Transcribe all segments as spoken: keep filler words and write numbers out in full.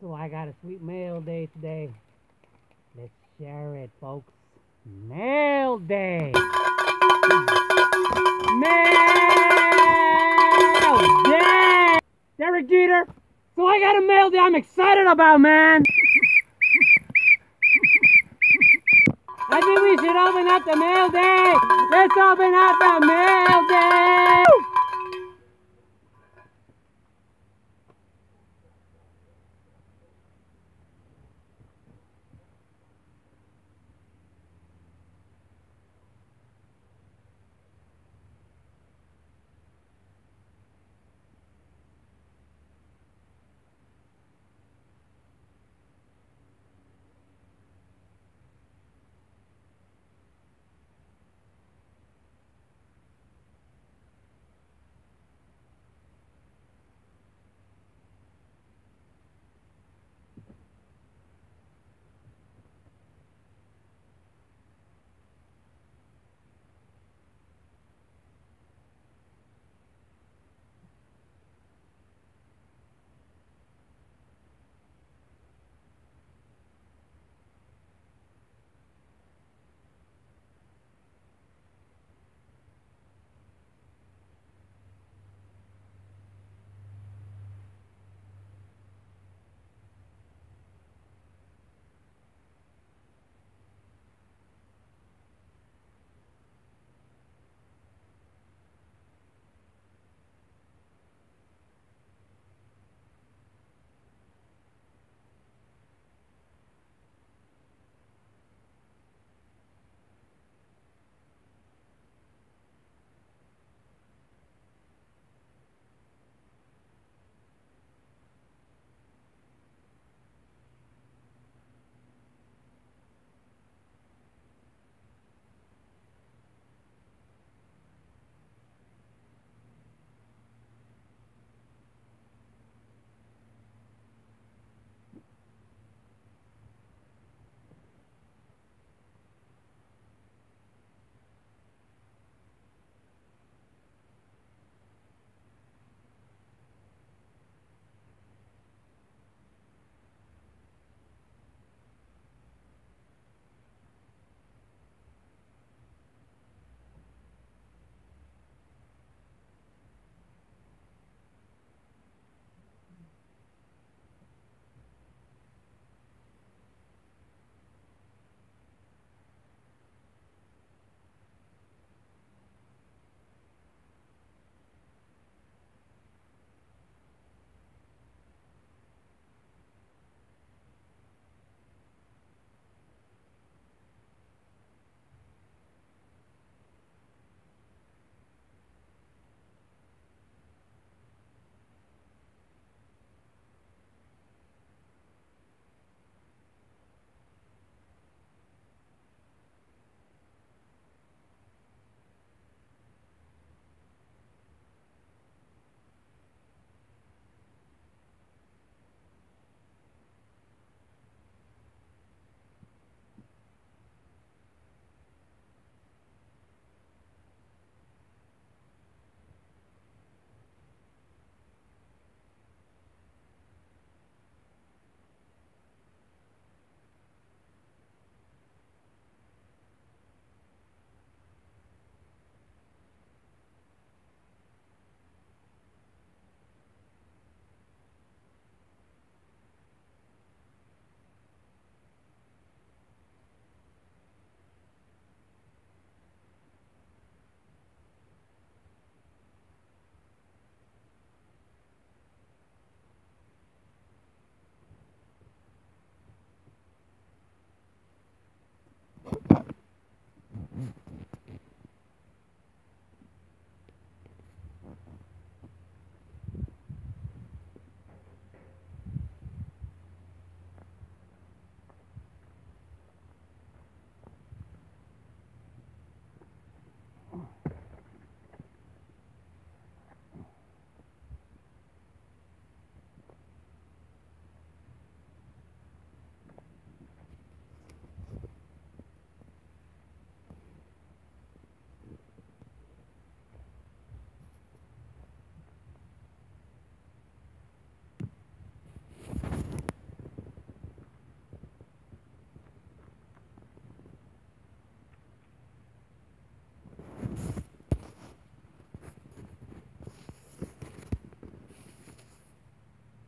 So I got a sweet mail day today. Let's share it, folks. Mail day! Mail day! Derek Jeter! So I got a mail day I'm excited about, man! I think we should open up the mail day! Let's open up the mail day!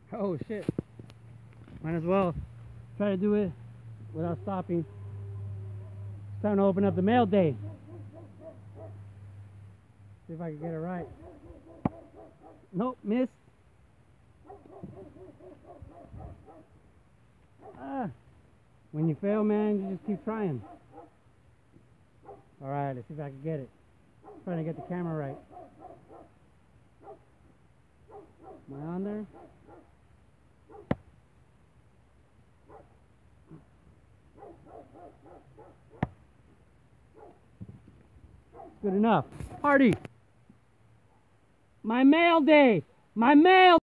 Oh shit. Might as well try to do it without stopping. It's time to open up the mail day. See if I can get it right. Nope, missed. Ah. When you fail, man, you just keep trying. Alright, let's see if I can get it. I'm trying to get the camera right. Am I on there? Good enough. Party! My mail day! My mail!